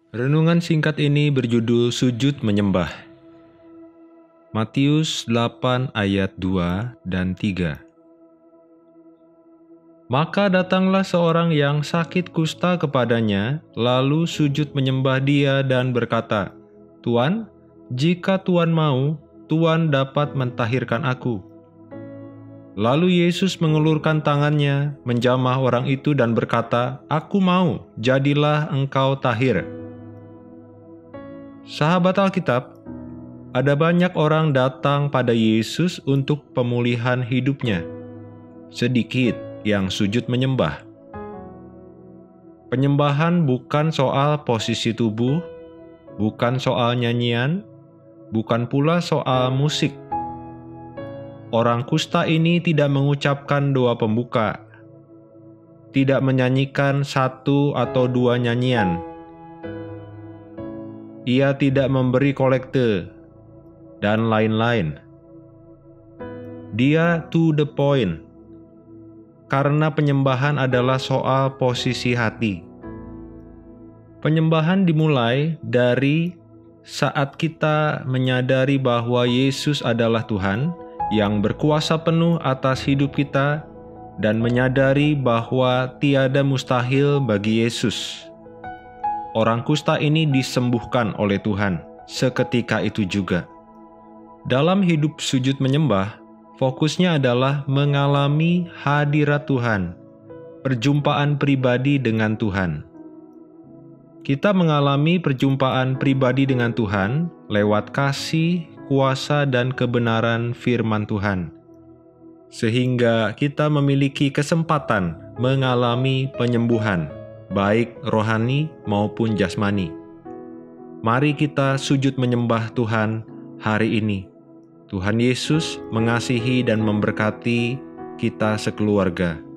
Renungan singkat ini berjudul Sujud Menyembah. Matius 8 ayat 2 dan 3. Maka datanglah seorang yang sakit kusta kepadanya, lalu sujud menyembah dia dan berkata, "Tuan, jika Tuan mau, Tuan dapat mentahirkan aku." Lalu Yesus mengulurkan tangannya, menjamah orang itu dan berkata, "Aku mau, jadilah engkau tahir." Sahabat Alkitab, ada banyak orang datang pada Yesus untuk pemulihan hidupnya. Sedikit yang sujud menyembah. Penyembahan bukan soal posisi tubuh, bukan soal nyanyian, bukan pula soal musik. Orang kusta ini tidak mengucapkan doa pembuka, tidak menyanyikan satu atau dua nyanyian. Ia tidak memberi kolekte, dan lain-lain. Dia to the point, karena penyembahan adalah soal posisi hati. Penyembahan dimulai dari saat kita menyadari bahwa Yesus adalah Tuhan yang berkuasa penuh atas hidup kita dan menyadari bahwa tiada mustahil bagi Yesus. Orang kusta ini disembuhkan oleh Tuhan seketika itu juga. Dalam hidup sujud menyembah, fokusnya adalah mengalami hadirat Tuhan, perjumpaan pribadi dengan Tuhan. Kita mengalami perjumpaan pribadi dengan Tuhan lewat kasih, kuasa, dan kebenaran firman Tuhan, sehingga kita memiliki kesempatan mengalami penyembuhan, baik rohani maupun jasmani. Mari kita sujud menyembah Tuhan hari ini. Tuhan Yesus mengasihi dan memberkati kita sekeluarga.